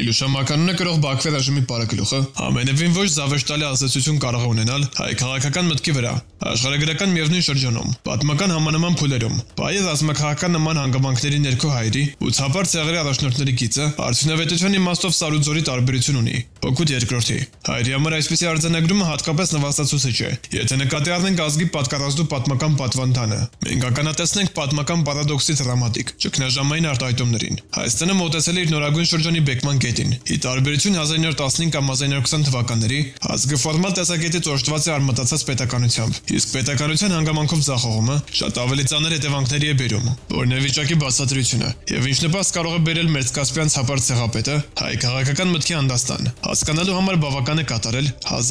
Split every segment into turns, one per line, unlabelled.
Իլուշամականունը կրող Բաքվի ռեժիմի պարագլուխը ամենևին ոչ զավեշտալի ազդեցություն կարող է ունենալ հայ քաղաքական մտքի վրա, աշխարհագրական միևնույն շրջանում, պատմական համանման փուլերում, բայի ռազմաքաղաքական նման հանգամանքների ներքո հայերի ու ցապար ցեղերի առաջնորդների գիծը արդյունավետության իմաստով սարուձորի տարբերություն ունի, հոգուտ երկրորդի։ Հայերի համար այսպիսի արձանագրումը հատկապես նվաստացուցիչ է, եթե նկատի առնենք ազգի պատկառազդու պատմական պատվանդանը։ Մենք ականատեսնենք պատմական պարադոքսի դրամատիկ, ճգնաժամային արտահայտումներին։ Հայաստանը մոտեցել է իր նորագույն շրջանի բեկման կետին։ Ի տարբերություն 1915 կամ 1920 թվականների ազգը ֆորմալ տեսակետից օժտված է արմատացած պետականությամբ, իսկ պետականության հանգամանքով ձախողումը շատ ավելի ծանր հետևանքների է բերում, որն է վիճակի բացատրությունը, եւ ինչ նպաստ կարող է բերել Մերձկասպյան ցապար ցեղապետը հայ քաղաքական մտքի հանդաստան։ Հասկանալու համար բավական է կատարել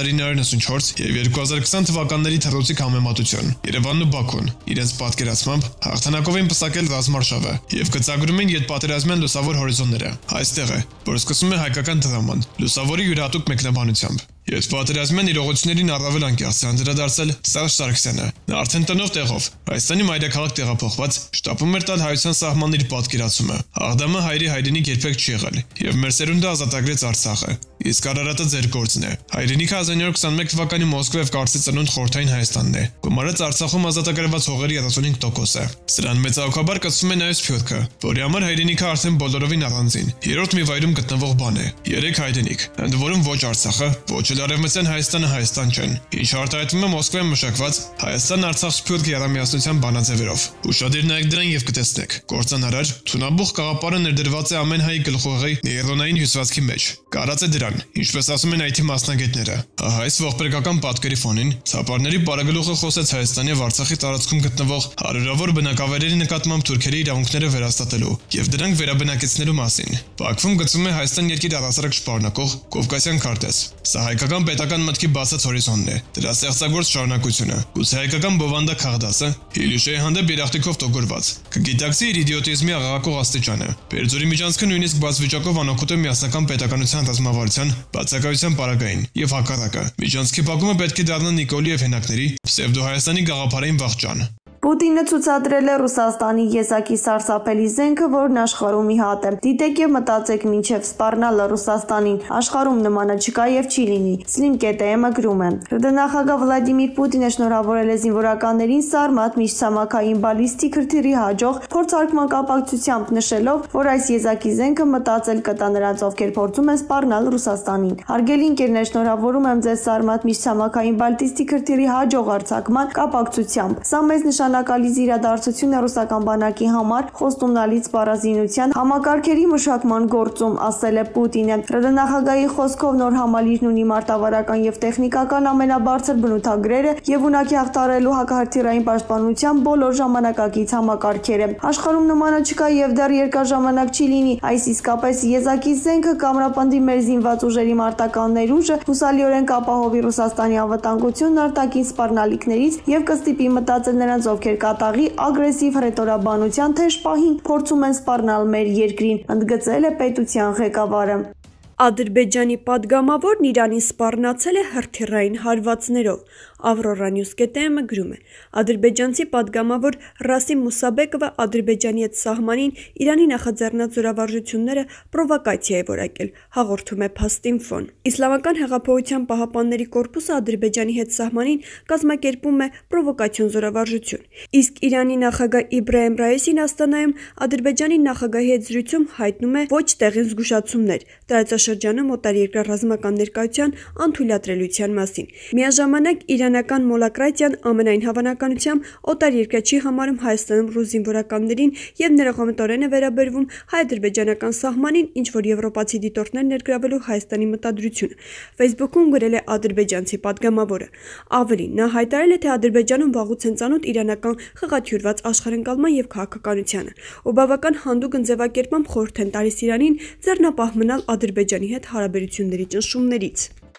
1994 եւ 2020 թվականների թռուցիկ համեմատություն։ Երևանն ու Բաքուն իրենց պատկերացմամբ հաղթանակով են պսակել ռազմարշավը եւ գծագրում են յետպատերազմյան լուսավոր հորիզոնները։ Այստեղ է, որ սկսում է հայկական դրաման, լուսավորի յուրահատուկ մեկնաբանությամբ։ Ես պատերազմյան իրողություններին առավել անկեղծ է անդրադարձել Սերժ Սարգսյանը։ Նա արդեն տնով տեղով Հայաստանի մայրաքաղաք տեղափոխված շտապում էր տալ հայության սահմանների պատկերացումը։ Աղդամը հայերի հայրենիք երբեք չի եղել, եւ մեր սերունդը ազատագրեց Արցախը։ Իսկ Արարատը ձեր գործն է։ Հայրենիքը 1921 թվականի Մոսկվայով կարծի ծնունդ խորհրդային Հայաստանն է։ Գումարած Արցախում ազատագրված հողերի 35%-ը։ Սրան մեծահոգաբար կցվում է նաև Սփյուռքը, որի համար հայրենիքը արդեն բոլորովին առանձին, երրորդ մի վայրում գտնվող բան է։ Երեք հայրենիք, ընդ որում ոչ Արցախը, ոչ էլ Արևմտյան Հայաստանը Հայաստան չեն։ Ինչ արտահայտվում է Մոսկվայում մշակված Հայաստան-Արցախ-Սփյուռք երամիասնության բանաձևերով։ Ուշադիր նայեք դրան եւ կտեսնեք։ Կործանարար թունաբուխ գաղափարը ներդրված է ամեն հայ գլխուղեղի նեյրոնային հյուսվածքի մեջ։ Կարած է դրան, ինչպես ասում են IT մասնագետները։ Ահա այս ողբերգական պատկերի ֆոնին ցապարների պարագլուխը խոսեց Հայաստանի եւ Արցախի տարածքում գտնվող հարյուրավոր բնակավայրերի նկատմամբ թուրքերի իրավունքները վերահսկելու եւ դրանք վերաբնակեցնելու մասին։ Բաքվում գծում է Հայաստան երկիր առասարակ շարունակող Կովկասյան քարտեզ։ Սա հայկական պետական մտքի բացած հորիզոնն է, դրա ստեղծագործ շարունակությունը։ Գուցե հայկական բովանդա քաղդասը Իլյուշեի հանդեպ երախտիկով տոգորված կգիտակցի իր իդիոտիզմի աղաղակող աստիճանը։ Բերձորի միջանցքը նույնիսկ բաց վիճակով անօգուտ է միասնական պետականության ռազմավարության բացակայության պարագային եւ հակառակը։ Միջանցքի փակումը պետք է դառնա Նիկոլի եւ հենակների պսևդո Հայաստանի գաղափարային վախճան։
Պուտինը ցուցադրել է Ռուսաստանի եզակի սարսափելի զենքը, որն աշխարհում ի հատ է։ Դիտեք եւ մտածեք մինչեւ սպառնալը Ռուսաստանին, աշխարհում նմանը չկա եւ չի լինի։ Slim.am-ը գրում է. ՌԴ Վլադիմիր Պուտինը շնորհավորել է զինվորականներին Սարմատ միջցամաքային բալիստիկ հրթիռի հաջող փորձարկման կապակցությամբ նշելով, որ այս եզակի զենքը մտածել կտա նրանց, ովքեր փորձում են սպառնալ Ռուսաստանին։ Հարգելի ընկերներ, շնորհավորում եմ ձեզ Սարմատ միջցամաքային բալիստիկ հրթիռի հաջող արձակման կապակցությամբ։ Սա մեծ նշանակալի իրադարձություն է ռուսական բանակի համար խոստումնալից պարազինության համակարգերի մշակման գործում, ասել է Պուտինը։ ՌԴ նախագահի խոսքով նոր համալիրն ունի մարտավարական եւ տեխնիկական ամենաբարձր բնութագրերը եւ ունակի հաղթարելու հակահրթիռային պաշտպանության բոլոր ժամանակակից համակարգերը։ Աշխարհում նմանը չկա եւ դեռ երկար ժամանակ չի լինի։ Այս իսկապես եզակի զենքը կամրապնդի մեր զինված ուժերի մարտական ներուժը, հուսալիորեն կապահովի Ռուսաստանի անվտանգությունն արտաքին սպառնալիքներից եւ կստիպի մտածել նրանց, ովքեր կատաղի ագրեսիվ հռետորաբանության թեժ պահին փորձում են սպառնալ մեր երկրին, ընդգծել է պետության ղեկավարը։ Ադրբեջանի падգամավորն Իրանին սպառնացել է հրթիռային հարվածներով։ Ավրորա News.am-ը գրում է. Ադրբեջանցի падգամավոր Ռասիմ Մուսաբեկովը Ադրբեջանի հետ սահմանին Իրանի նախաձեռնած զորավարժությունները պրովոկացիա է որակել, հաղորդում է Փաստինֆոն։ Իսլամական հեղափոխության պահապանների կորպուսը Ադրբեջանի հետ սահմանին կազմակերպում է պրովոկացիոն զորավարժություն։ Իսկ Իրանի նախագահ Իբրահիմ Ռայիսին Աստանայում Ադրբեջանի նախագահի հետ զրույցում հայտնում է ոչ տեղին զգուշացումներ տարածաշրջանում օտարերկրյա ռազմական ներկայության անթույլատրելիության մասին։ Միաժամանակ իրանական մոլակրատիան ամենայն հավանականությամբ օտարերկրյա չի համարում Հայաստանում ռուս զինվորականներին եւ ներողամտորեն է վերաբերվում հայ-ադրբեջանական սահմանին, ինչ որ եվրոպացի դիտորդներ ներգրավելու Հայաստանի մտադրությունը։ Facebook-ում գրել է ադրբեջանցի падգամավորը։ Ավելին, նա հայտարարել է, թե Ադրբեջանում վաղուց են ծանոթ իրանական խղաթյուրված աշխարհընկալման եւ քաղաքականությանը, ու բավական հանդուգն ձևակերպամբ խորհուրդ են տալիս Իրանին ձեռնապահ մնալ Ադրբեջանի հետ հարաբերությունների ճնշումներից։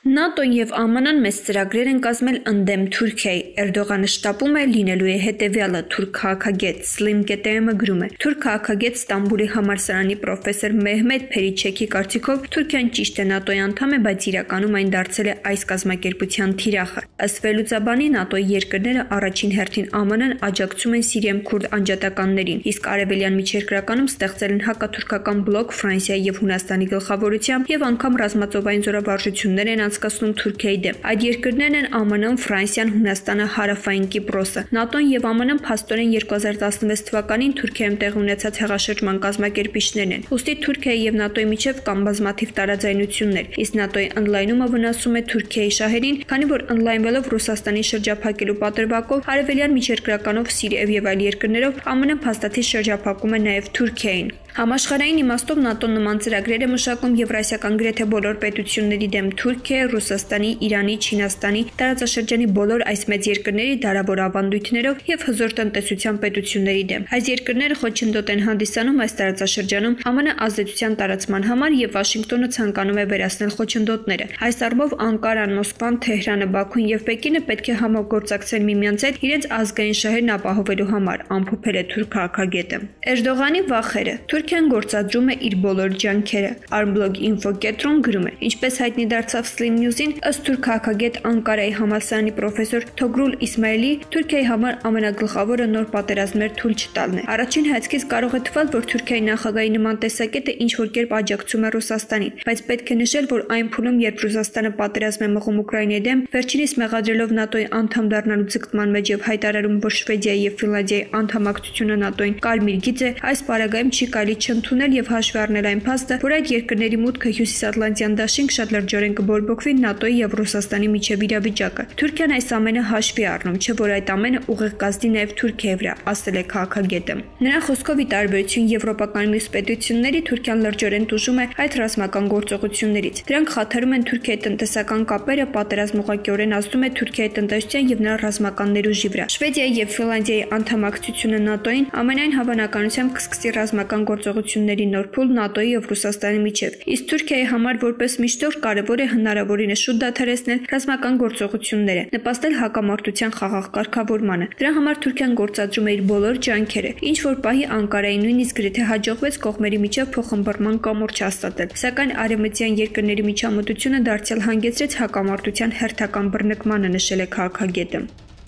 ՆԱՏՕ-ն եւ ԱՄՆ-ն մեծ ծրագրեր են կազմել ընդդեմ Թուրքիայի։ Էրդողանը շտապում է լինելու է հետեւյալը։ Թուրք քաղաքագետ Սլիմ Կետեյեմը գրում է. Թուրք քաղաքագետ Ստամբուլի համալսարանի պրոֆեսոր Մեհմեդ Փերիչեքի կարծիքով Թուրքիան ճիշտ է ՆԱՏՕ-ի անդամ է, բայց իրականում այն դարձել է այս կազմակերպության թիրախը։ Ըստ Վելուծաբանի ՆԱՏՕ-ի երկրները առաջին հերթին ԱՄՆ-ն աջակցում են Սիրիայում քուրդ անջատականներին, իսկ արևելյան միջերկրականում ստեղծել են հակաթուրքական բլոկ Ֆրանսիայի եւ Հունաստանի գլխավորությամբ եւ անգամ ռազմածովային զորավարժություններ են անցկացնում Թուրքիայի դեմ։ Այդ երկրներն են ԱՄՆ-ն, Ֆրանսիան, Հունաստանը, Հարավային Կիպրոսը։ ՆԱՏՕ-ն եւ ԱՄՆ-ն փաստորեն 2016 թվականին Թուրքիայում տեղի ունեցած հեղաշրջման կազմակերպիչներն են։ Ուստի Թուրքիայի եւ ՆԱՏՕ-ի միջև կան բազմաթիվ տարաձայնություններ, իսկ ՆԱՏՕ-ի ընդլայնումը վնասում է Թուրքիայի շահերին, քանի որ ընդլայնվելով Ռուսաստանի շրջափակելու պատրվակով արևելյան միջերկրականով Սիրիայով եւ այլ երկրներով ԱՄՆ-ն փաստաթի շրջափակում է նաեւ Թուրքիային։ Համաշխարհային իմաստով ՆԱՏՕ-ն նման ծրագրեր է մշակում եվրասիական գրեթե բոլոր պետությունների դեմ Թուրքիայի, Ռուսաստանի, Իրանի, Չինաստանի, տարածաշրջանի բոլոր այս մեծ երկրների դարավոր ավանդույթներով եւ հզոր տնտեսության պետությունների դեմ։ Այս երկրները խոչընդոտ են հանդիսանում այս տարածաշրջանում ԱՄՆ ազդեցության տարածման համար եւ Վաշինգտոնը ցանկանում է վերացնել խոչընդոտները։ Այս առումով Անկարան, Մոսկվան, Թեհրանը, Բաքուն եւ Պեկինը պետք է համագործակցեն միմյանց հետ իրենց ազգային շահերն ապահովելու համար, ամփոփել է թուրք քաղաքագետը։ Էրդողանի վախերը։ Թուրքիան գործադրում է իր բոլոր ջանքերը։ Armblog.info կետրոն գրում է. Ինչպես հայտնի դարձավ Slim News-ին, ըստ թուրք քաղաքագետ Անկարայի համալսարանի պրոֆեսոր Թոգրուլ Իսմայելի, Թուրքիայի համար ամենագլխավորը նոր պատերազմներ թույլ չտալն է։ Առաջին հայացքից կարող է թվալ, որ Թուրքիայի նախագահի նման տեսակետը ինչ-որ կերպ աջակցում է Ռուսաստանին, բայց պետք է նշել, որ այն փուլում, երբ Ռուսաստանը պատերազմ է մղում Ուկրաինայի դեմ, վերջինիս մեղադրելով ՆԱՏՕ-ի անդամ դառնալու ձգտման մեջ եւ հայտարարում, որ Շվեդիայի եւ Ֆինլանդիայի անդամակցությունը ՆԱՏՕ-ին կարմիր գիծ է, այս պարագայում չի կարելի չընդունել եւ հաշվի առնել այն փաստը, որ այդ երկրների մուտքը Հյուսիսատլանտյան դաշինք շատ լրջորեն կբորբոքվի ՆԱՏՕ-ի եւ Ռուսաստանի միջև իրավիճակը։ Թուրքիան այս ամենը հաշվի առնում, չէ՞ որ այդ ամենը ուղիղ կազդի նաեւ Թուրքիայի վրա, ասել է քաղաքագետը։ Նրա խոսքով, ի տարբերություն եվրոպական մյուս պետությունների, Թուրքիան լրջորեն տուժում է այդ ռազմական գործողություններից։ Դրանք խաթարում են Թուրքիայի տնտեսական կապերը, պատերազմը ուղղակիորեն ազդում է Թուրքիայի տնտեսության եւ նրա ռազմական ներուժի վրա։ Շվեդիայի եւ Ֆինլանդիայի անդամակցությունը ՆԱՏՕ-ին ամենայն հավանականությամբ կսկսի ռազմական գործողությունների նոր փուլ ՆԱՏՕ-ի եւ Ռուսաստանի միջև։ Իսկ Թուրքիայի համար որպես միջնորդ կարևոր է հնարավորինս շուտ դադարեցնել ռազմական գործողությունները, նպաստել հակամարտության խաղաղ կարգավորմանը։ Դրա համար Թուրքիան գործադրում է իր բոլոր ջանքերը։ Ինչ որ պահի Անկարայի նույնիսկ գրեթե հաջողվեց կողմերի միջև փոխհմբռնման կամուրջ հաստատել, սակայն արևմտյան երկրների միջամտությունը դարձյալ հանգեցրեց հակամարտության հերթական բռնկմանը, նշել է քաղաքագետը։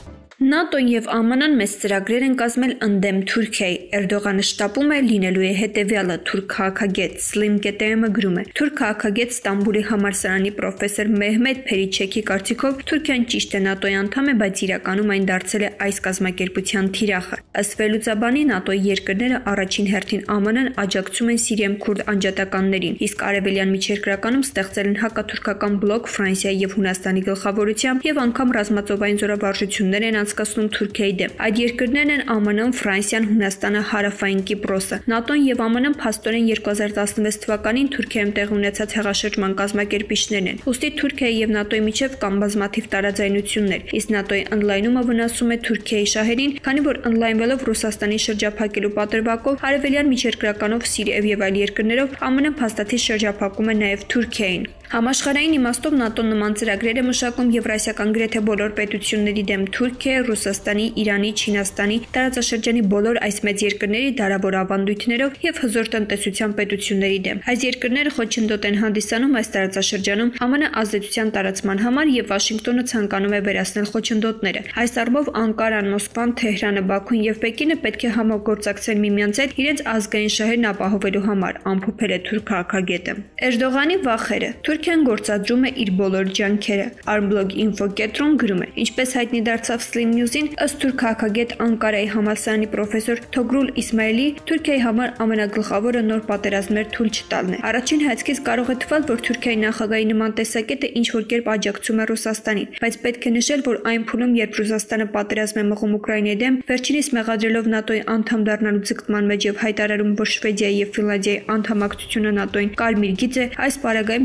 ՆԱՏՕ-ն եւ ԱՄՆ-ն մեծ ծրագրեր են կազմել ընդդեմ Թուրքիայի։ Էրդողանը շտապում է լինելու է հետեւյալը։ Թուրք քաղաքագետ Սլիմ Կետեյեմը գրում է. Թուրք քաղաքագետ Ստամբուլի համալսարանի պրոֆեսոր Մեհմեդ Փերիչեքի կարծիքով Թուրքիան ճիշտ է ՆԱՏՕ-ի անդամ է, բայց իրականում այն դարձել է այս կազմակերպության թիրախը։ Ըստ Վելուծաբանի ՆԱՏՕ-ի երկրները առաջին հերթին ԱՄՆ-ն աջակցում են Սիրիայում քուրդ անջատականներին, իսկ արևելյան միջերկրականում ստեղծել են հակաթուրքական բլոկ Ֆրանսիայի եւ Հունաստանի գլխավորությամբ եւ անգամ ռազմածովային զորավարժություններ են անցկացնում Թուրքիայի դեմ։ Այդ երկրներն են ԱՄՆ-ն, Ֆրանսիան, Հունաստանը, Հարավային Կիպրոսը։ ՆԱՏՕ-ն եւ ԱՄՆ-ն փաստորեն 2016 թվականին Թուրքիայում տեղի ունեցած հեղաշրջման կազմակերպիչներն են։ Ուստի Թուրքիայի եւ ՆԱՏՕ-ի միջև կան բազմաթիվ տարաձայնություններ, իսկ ՆԱՏՕ-ի ընդլայնումը վնասում է Թուրքիայի շահերին, քանի որ ընդլայնվելով Ռուսաստանի շրջափակելու պատրվակով արևելյան միջերկրականով Սիրիայով եւ այլ երկրներով ԱՄՆ-ն փաստաթի շրջափակում է նաեւ Թուրքիային։ Համաշխարհային իմաստով ՆԱՏՕ-ն նման ծրագրեր է մշակում եվրասիական գրեթե բոլոր պետությունների դեմ Թուրքիայի, Ռուսաստանի, Իրանի, Չինաստանի, տարածաշրջանի բոլոր այս մեծ երկրների դարավոր ավանդույթներով եւ հզոր տնտեսության պետությունների դեմ։ Այս երկրները խոչընդոտ են հանդիսանում այս տարածաշրջանում ԱՄՆ ազդեցության տարածման համար եւ Վաշինգտոնը ցանկանում է վերացնել խոչընդոտները։ Այս առումով Անկարան, Մոսկվան, Թեհրանը, Բաքուն եւ Պեկինը պետք է համագործակցեն միմյանց հետ իրենց ազգային շահերն ապահովելու համար, ամփոփել է թուրք քաղաքագետը։ Էրդողանի վախերը։ Թուրքիան գործադրում է իր բոլոր ջանքերը։ Armblog.info կետրոն գրում է. Ինչպես հայտնի դարձավ Slim News-ին, ըստ թուրք քաղաքագետ Անկարայի համալսարանի պրոֆեսոր Թոգրուլ Իսմայելի, Թուրքիայի համար ամենագլխավորը նոր պատերազմներ թույլ չտալն է։ Առաջին հայացքից կարող է թվալ, որ Թուրքիայի նախագահի նման տեսակետը ինչ-որ կերպ աջակցում է Ռուսաստանին, բայց պետք է նշել, որ այն փուլում, երբ Ռուսաստանը պատերազմ է մղում Ուկրաինայի դեմ, վերջինիս մեղադրելով ՆԱՏՕ-ի անդամ դառնալու ձգտման մեջ եւ հայտարարում, որ Շվեդիայի եւ Ֆինլանդիայի անդամակցությունը ՆԱՏՕ-ին կարմիր գիծ է, այս պարագայում չի կարելի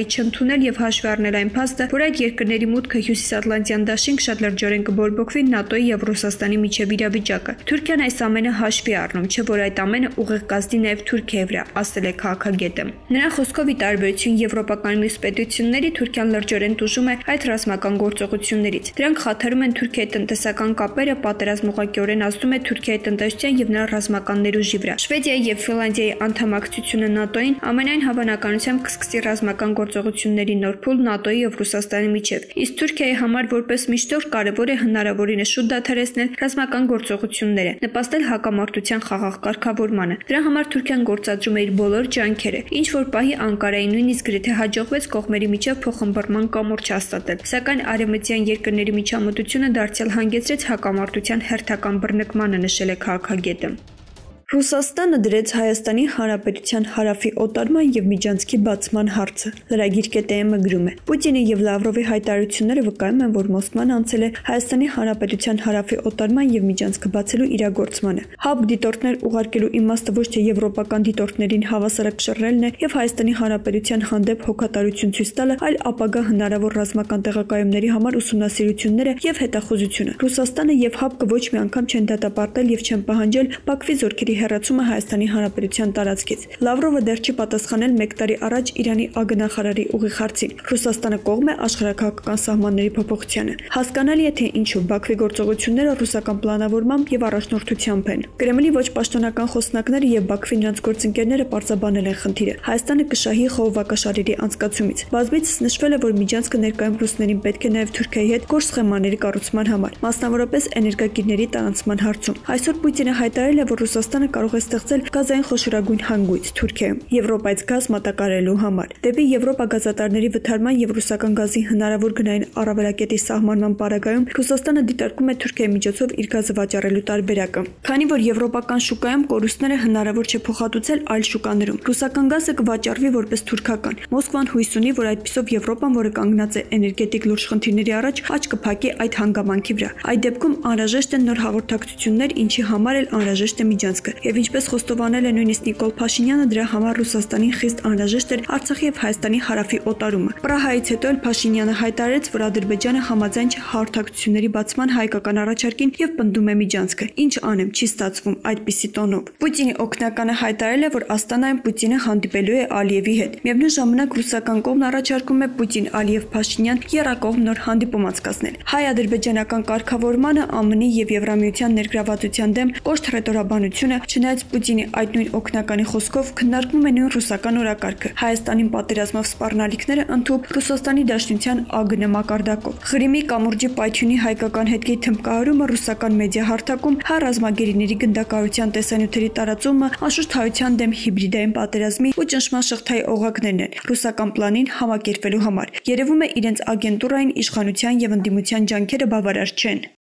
Մոսկվայի չընդունել եւ հաշվի առնել այն փաստը, որ այդ երկրների մուտքը Հյուսիսատլանտյան դաշինք շատ լրջորեն կբորբոքվի ՆԱՏՕ-ի եւ Ռուսաստանի միջև իրավիճակը։ Թուրքիան այս ամենը հաշվի առնում, չէ՞ որ այդ ամենը ուղիղ կազդի նաեւ Թուրքիայի վրա, ասել է քաղաքագետը։ Նրա խոսքով ի տարբերություն եվրոպական մյուս պետությունների, Թուրքիան լրջորեն տուժում է այդ ռազմական գործողություններից։ Դրանք խաթարում են Թուրքիայի տնտեսական կապերը, պատերազմը ուղղակիորեն ազդում է Թուրքիայի տնտեսության եւ նրա ռազմական ներուժի վրա։ Շվեդիայի եւ Ֆինլանդիայի անդամակցությունը ՆԱՏՕ-ին ամենայն հավանականությամբ կսկսի ռազմական գործողությունների նոր փուլ ՆԱՏՕ-ի եւ Ռուսաստանի միջև։ Իսկ Թուրքիայի համար որպես միջնորդ կարևոր է հնարավորինս շուտ դադարեցնել ռազմական գործողությունները, նպաստել հակամարտության խաղաղ կարգավորմանը։ Դրա համար Թուրքիան գործադրում է իր բոլոր ջանքերը, ինչ որ պահի Անկարայի նույնիսկ գրեթե հաջողվեց կողմերի միջև փոխհմբռնման կամուրջ հաստատել, սակայն արևմտյան երկրների միջամտությունը դարձյալ հանգեցրեց հակամարտության հերթական բռնկմանը, նշել է քաղաքագետը։ Ռուսաստանը դրեց Հայաստանի Հանրապետության հարավի օտարման եւ միջանցքի բացման հարցը։ Լրագիր ԿՏՄ գրում է. Պուտինի եւ Լավրովի հայտարարությունները վկայում են, որ Մոսկվան անցել է Հայաստանի Հանրապետության հարավի օտարման եւ միջանցքը բացելու իրագործմանը։ ՀԱԲ դիտորդներ ուղարկելու իմաստը ոչ թե եվրոպական դիտորդներին հավասարակշռելն է եւ Հայաստանի Հանրապետության հանդեպ հոգատարություն ցույց տալը, այլ ապագա հնարավոր ռազմական տեղակայումների համար ուսումնասիրությունները եւ հետախուզությունը։ Ռուսաստանը եւ ՀԱԲ-ը ոչ մի անգամ չեն դատապարտել եւ չեն պահանջել Բաքվի զորքերի հեռացումը Հայաստանի Հանրապետության տարածքից։ Լավրովը դեռ չի պատասխանել 1 տարի առաջ Իրանի ԱԳՆ-նախարարի ուղիղ հարցին։ Ռուսաստանը կողմ է աշխարհաքաղաքական սահմանների փոփոխությանը։ Հասկանալի է, թե ինչու Բաքվի գործողությունները ռուսական պլանավորմամբ եւ առաջնորդությամբ են։ Կրեմլի ոչ պաշտոնական խոսնակները եւ Բաքվի նրանց գործընկերները պարզաբանել են խնդիրը։ Հայաստանը կշահի խողովակաշարերի անցկացումից։ Բազմիցս նշվել է, որ միջանցքը ներկայում ռուսներին պետք է նաեւ Թուրքիայի հետ կորս սխեմաների կառուցման համար, մասնավորապես էներգակիրների տարանցման հարցում։ Այսօր Պուտինը հայտարարել է, որ Ռուսաստանը կարող է ստեղծել գազային խոշորագույն հանգույց Թուրքիայում Եվրոպայից գազ մատակարարելու համար։ Դեպի Եվրոպա գազատարների վթարման եւ ռուսական գազի հնարավոր գնային առավելակետի սահմանման պարագայում Ռուսաստանը դիտարկում է Թուրքիայի միջոցով իր գազը վաճառելու տարբերակը։ Քանի որ եվրոպական շուկայում կորուստները հնարավոր չէ փոխհատուցել այլ շուկաներում, ռուսական գազը կվաճառվի որպես թուրքական։ Մոսկվան հույս ունի, որ այդպիսով Եվրոպան, որը կանգնած է էներգետիկ լուրջ խնդիրների առաջ, աչք կփակի այդ հանգամանքի վրա։ Այդ դեպքում անհրաժեշտ են նոր հաղորդակցություններ, ինչի համար էլ անհրաժեշտ է միջանցքը։ Եվ ինչպես խոստովանել է նույնիսկ Նիկոլ Փաշինյանը, դրա համար Ռուսաստանին խիստ անհրաժեշտ էր Արցախի եւ Հայաստանի հարավի օտարումը։ Պրահայից հետո էլ Փաշինյանը հայտարարեց, որ Ադրբեջանը համաձայն չէ հաղորդակցությունների բացման հայկական առաջարկին եւ պնդում է միջանցքը։ Ինչ անեմ, չի ստացվում այդպիսի տոնով։ Պուտինի օգնականը հայտարարել է, որ Աստանայում Պուտինը հանդիպելու է Ալիևի հետ։ Միևնույն ժամանակ ռուսական կողմն առաջարկում է Պուտին-Ալիև-Փաշինյան եռակողմ նոր հանդիպում անցկացնել։ Հայ-ադրբեջանական կարգավորմանը ԱՄՆ-ի եւ Եվրամիության ներգրավվածության դեմ կոշտ ռետորաբանությունը, չնայած Պուտինի այդ նույն օգնականի խոսքով քննարկվում է նույն ռուսական օրակարգը։ Հայաստանին պատերազմով սպառնալիքները ընդհուպ Ռուսաստանի Դաշնության ԱԳՆ մակարդակով։ Ղրիմի կամուրջի պայթյունի հայկական հետքի թմբկահարումը ռուսական մեդիա հարթակում, հայ ռազմագերիների գնդակահարության տեսանյութերի տարածումը, անշուշտ հայության դեմ հիբրիդային պատերազմի ու ճնշման շղթայի օղակներն են ռուսական պլանին համակերպելու համար։ Երևում է իրենց ագենտուրային իշխանության եւ ընդդիմության ջանքերը բավարար չեն։